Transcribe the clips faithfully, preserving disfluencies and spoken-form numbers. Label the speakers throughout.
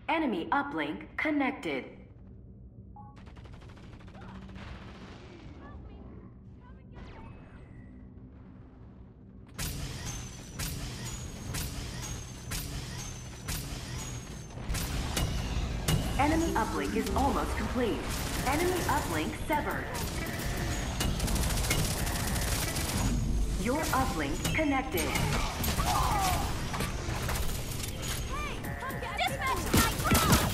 Speaker 1: Enemy uplink connected. Enemy uplink is almost complete. Enemy uplink severed. Your uplink connected.
Speaker 2: Hey, come get dispatch my drone!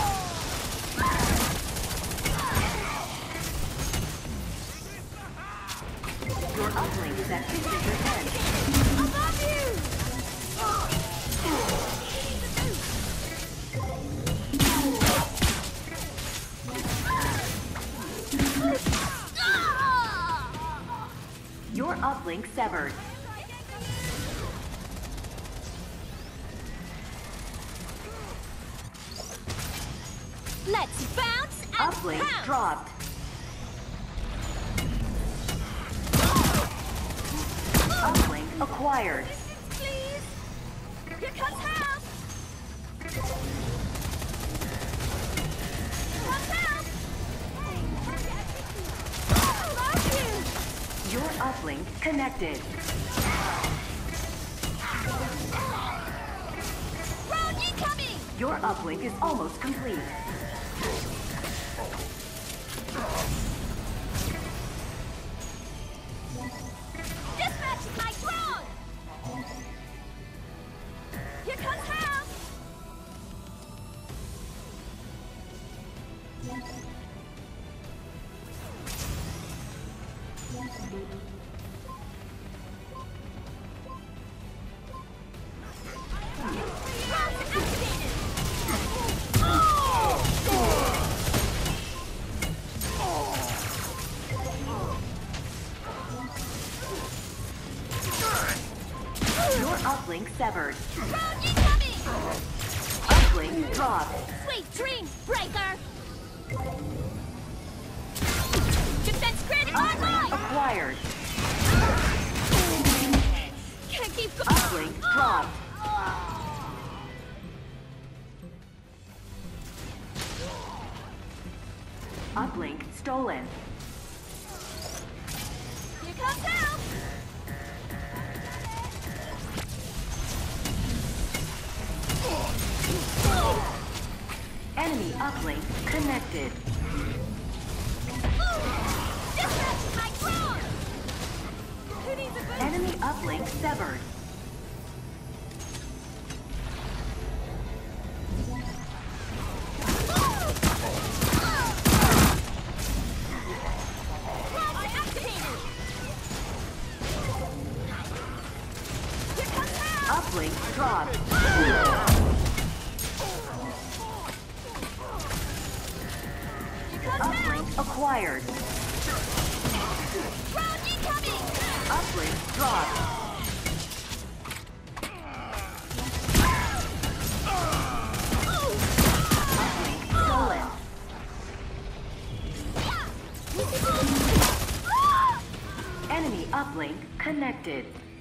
Speaker 1: Your uplink is at fifty percent.
Speaker 2: Above you!
Speaker 1: Your uplink severed.
Speaker 2: Let's bounce and
Speaker 1: Uplink
Speaker 2: pounce!
Speaker 1: dropped. Uplink acquired.
Speaker 2: Distance, please! Here comes help! Comes help! Hey, I love you!
Speaker 1: Your uplink connected.
Speaker 2: Road incoming!
Speaker 1: Your uplink is almost complete.
Speaker 2: Dispatch my drone! Here comes help! Route activated!
Speaker 1: Your uplink severed.
Speaker 2: Road incoming!
Speaker 1: Uplink dropped.
Speaker 2: Sweet dreams, breaker! Defense grid online!
Speaker 1: Acquired.
Speaker 2: Can't keep going!
Speaker 1: Uplink dropped. Uplink stolen.
Speaker 2: Here comes help!
Speaker 1: Enemy uplink connected.
Speaker 2: Dispatch my drone! Who needs a boost?
Speaker 1: Enemy uplink severed.
Speaker 2: Route activated! Here comes help!
Speaker 1: Uplink dropped.
Speaker 2: Here comes help!
Speaker 1: Uplink acquired.
Speaker 2: Road incoming!
Speaker 1: Uplink dropped. Uplink stolen. Enemy uplink connected.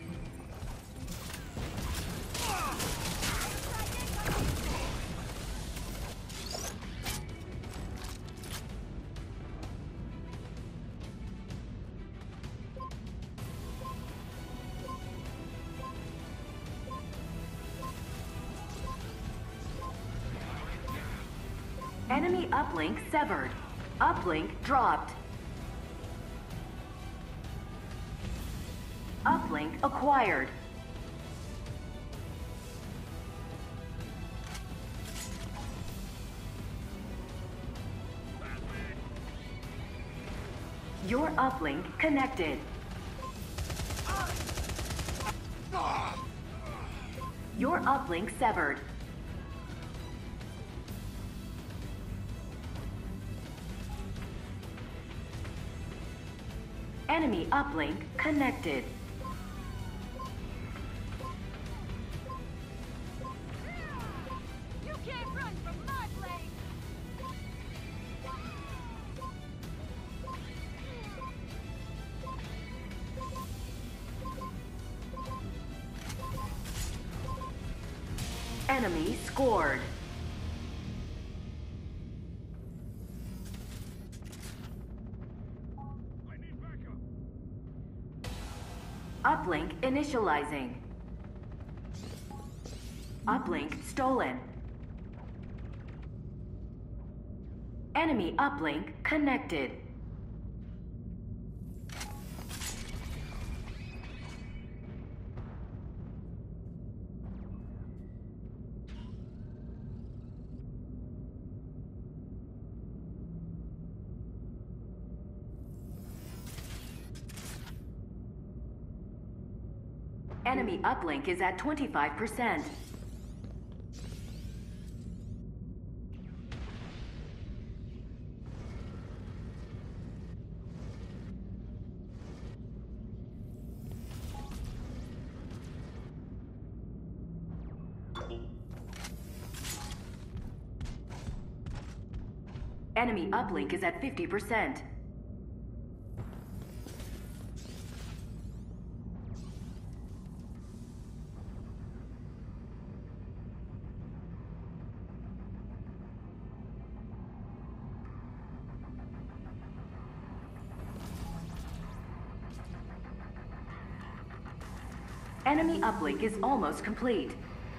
Speaker 1: Enemy uplink severed. Uplink dropped. Uplink acquired. Your uplink connected. Your uplink severed. Enemy uplink connected.
Speaker 2: You can't run from my blade!
Speaker 1: Enemy scored. initializing. Uplink stolen. Enemy uplink connected. Enemy uplink is at twenty-five percent. Enemy uplink is at fifty percent. Enemy uplink is almost complete.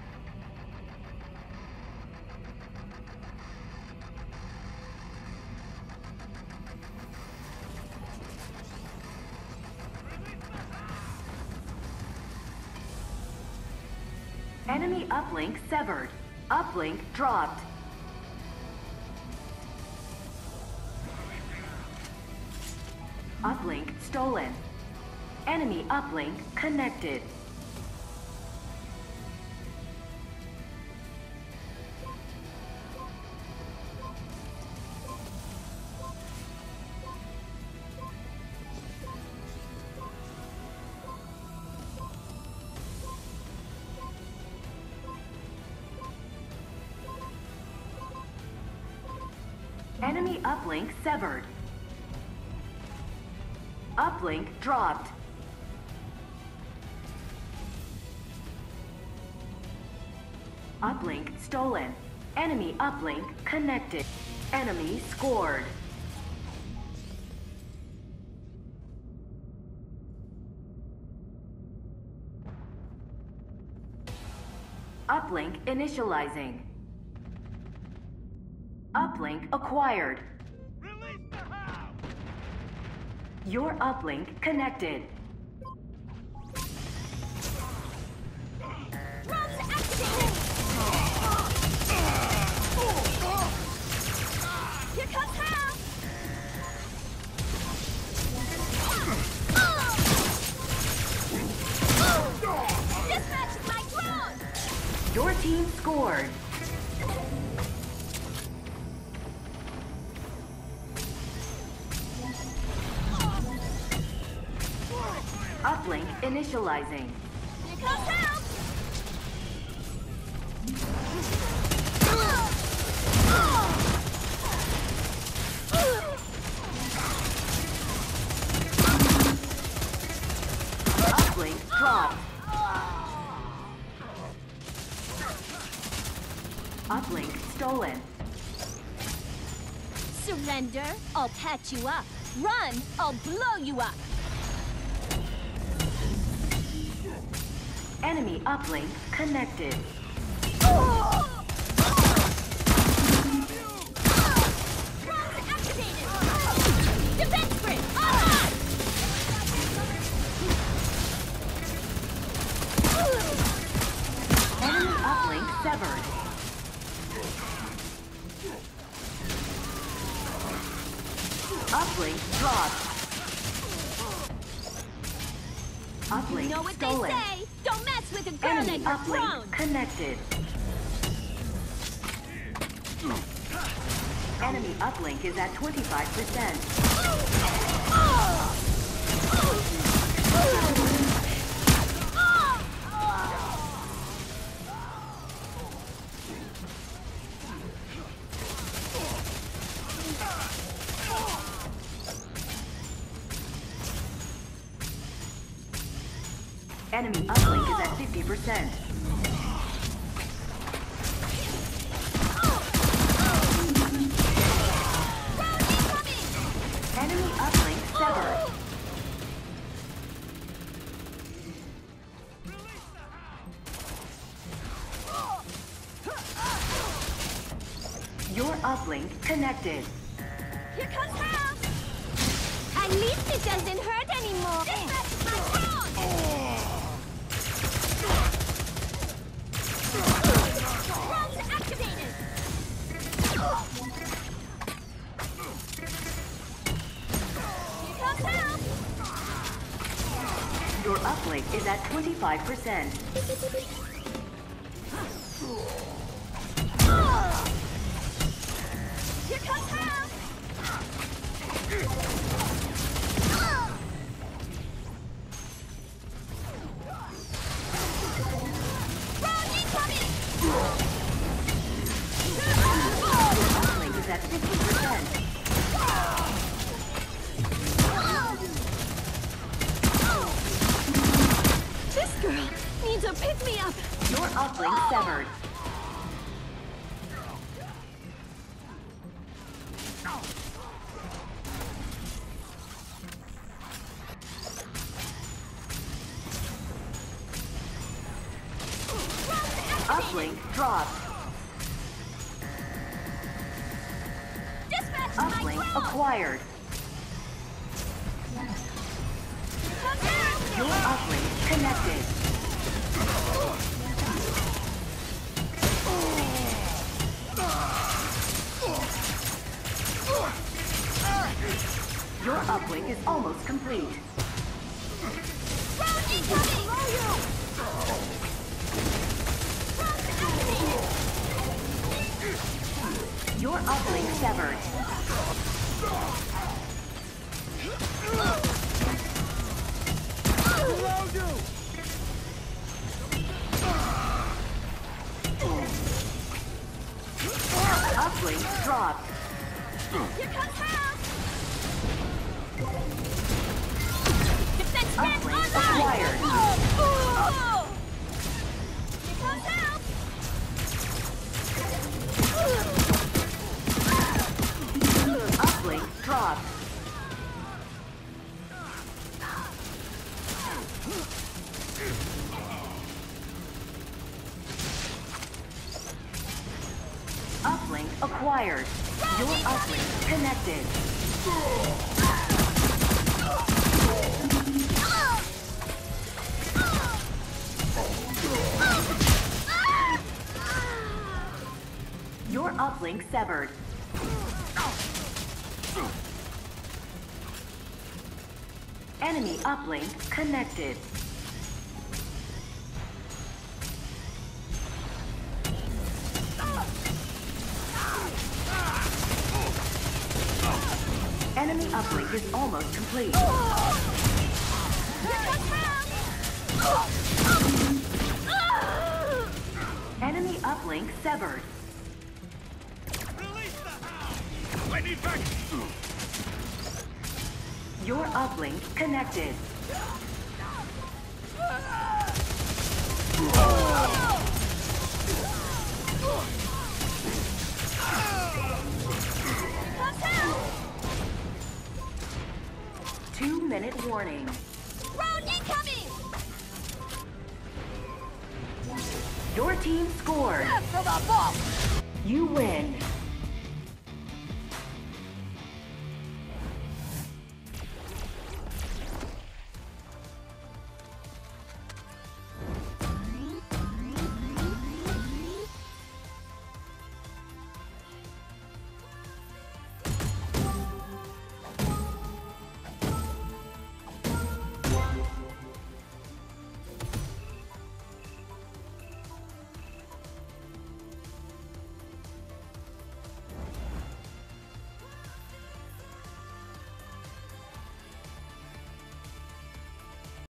Speaker 1: Enemy uplink severed. Uplink dropped. Uplink stolen. Enemy uplink connected. Enemy uplink severed. Uplink dropped. Uplink stolen. Enemy uplink connected. Enemy scored. Uplink initializing. Uplink acquired.
Speaker 3: Release the house!
Speaker 1: Your uplink connected.
Speaker 2: Drums activated! Here comes Hal! Dispatch my drone!
Speaker 1: Your team scored. Uplink initializing.
Speaker 2: Here comes Hal!
Speaker 1: Uplink dropped. Uplink stolen.
Speaker 2: Surrender, I'll patch you up. Run, I'll blow you up.
Speaker 1: Enemy uplink connected.
Speaker 2: Drums activated! Defense grid, online!
Speaker 1: Enemy uplink severed. Uplink dropped. Uplink
Speaker 2: You know what
Speaker 1: stolen.
Speaker 2: they say? Don't mess with a girl
Speaker 1: Enemy
Speaker 2: and your
Speaker 1: uplink
Speaker 2: throne!
Speaker 1: connected. Enemy uplink is at twenty-five percent. Enemy uplink is at fifty percent. Enemy uplink severed. uplink connected.
Speaker 2: Here comes help! At least it doesn't hurt anymore! Dispatch my drone! Drones activated! Here comes help!
Speaker 1: Your uplink is at twenty-five percent.
Speaker 2: Here comes help! Drone incoming!
Speaker 1: Uplink is at fifty percent.
Speaker 2: This girl needs a pick-me-up!
Speaker 1: Your uplink severed. Uplink dropped.
Speaker 2: Dispatch my
Speaker 1: Uplink
Speaker 2: drone!
Speaker 1: acquired.
Speaker 2: Comes help!
Speaker 1: Your uplink connected. Your uplink is almost complete.
Speaker 2: Drone incoming! Drones activated!
Speaker 1: Your uplink severed. Uplink dropped.
Speaker 2: Here comes help! Defense grant
Speaker 1: Uplink
Speaker 2: online!
Speaker 1: acquired.
Speaker 2: Oh, oh. Here comes help!
Speaker 1: Uplink dropped. Uplink acquired. Your uplink connected. Your uplink severed. Enemy uplink connected. Enemy uplink is almost complete.
Speaker 2: Here comes help!
Speaker 1: Enemy uplink severed.
Speaker 3: Release the house! I need back!
Speaker 1: Your uplink connected.
Speaker 2: Comes help!
Speaker 1: Two minute warning.
Speaker 2: Drone incoming!
Speaker 1: Your team scored.
Speaker 2: For the ball!
Speaker 1: You win.